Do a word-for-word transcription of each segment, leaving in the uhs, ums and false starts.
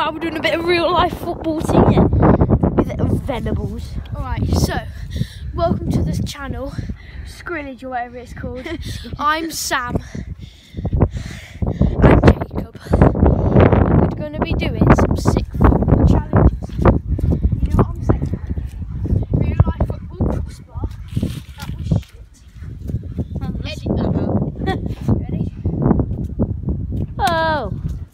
now we're doing a bit of real life football team yeah, with Venables. Alright, so welcome to this channel, Skrillage or whatever it's called. I'm Sam and Jacob. We're going to be doing some sick football challenges. You know what I'm saying? Real life football crossbar. That was shit. Edit that out. Ready? Oh!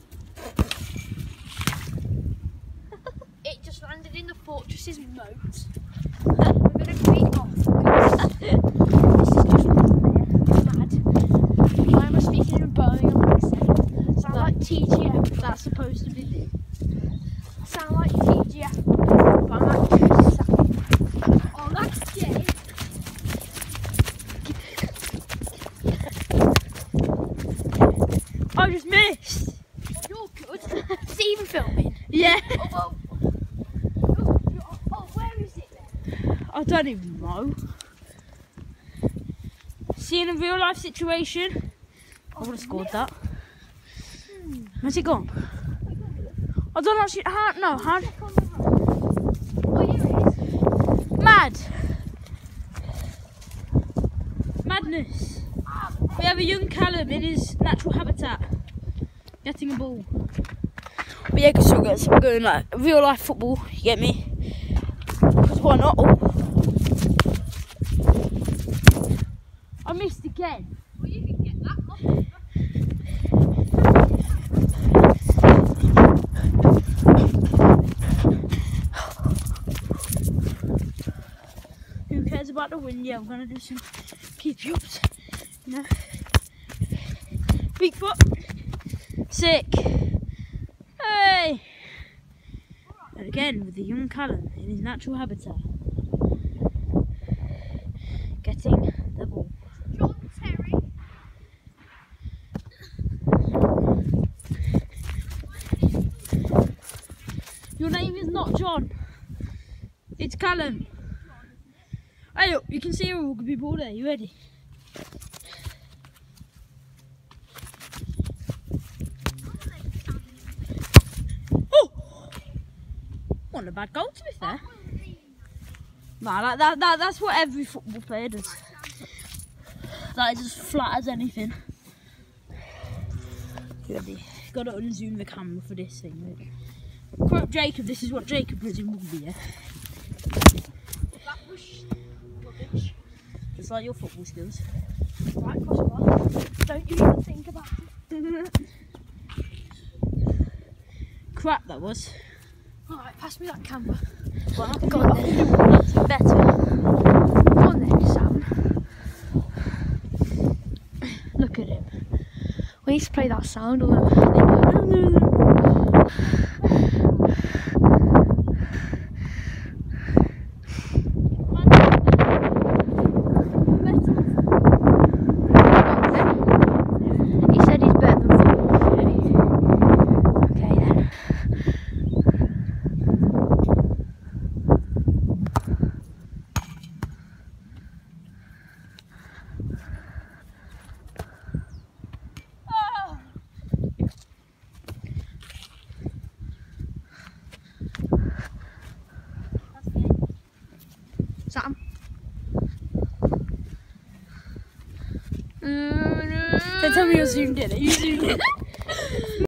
It just landed in the fortress's moat. We're going to beat off. This is just mad. Why am I speaking in Birmingham accent? Sound like T G F. That's supposed to be me. Sound like T G F. But I'm actually Sam. Oh, that's gay. I just missed! You're good. Is it even filming? Yeah! Oh, oh. Oh, where is it then? I don't even know. See, in a real life situation, I would have scored that. Where's it gone? I don't actually. How? No, how? Oh, here it is. Mad! Madness! We have a young Callum in his natural habitat, getting a ball. But yeah, so guys, we're going like real life football. You get me? Because why not? Oh. I missed again. Well, you can get that one. Who cares about the win? Yeah, I'm gonna do some keep you ups. You know, weak foot, sick. Hey! And again with the young Callum in his natural habitat, getting the ball. John Terry. Your name is not John. It's Callum. Hey, look, you can see a rugby ball there. You ready? Oh! Wasn't a bad goal, to be fair. Nah, that, that, that, that's what every football player does. That is as flat as anything. You ready? Got to unzoom the camera for this thing. Quote Jacob, this is what Jacob does in rugby, yeah? That was rubbish. Just like your football skills. Right, crossbar. Don't you even think about it. Crap that was. Alright, pass me that camera. Well, I can Go do on it. then. That's better. Go on then, Sam. Look at him. We need to play that sound on him. He said he's better than football. Okay then. Sam. Don't tell me you zoomed in. You zoomed in.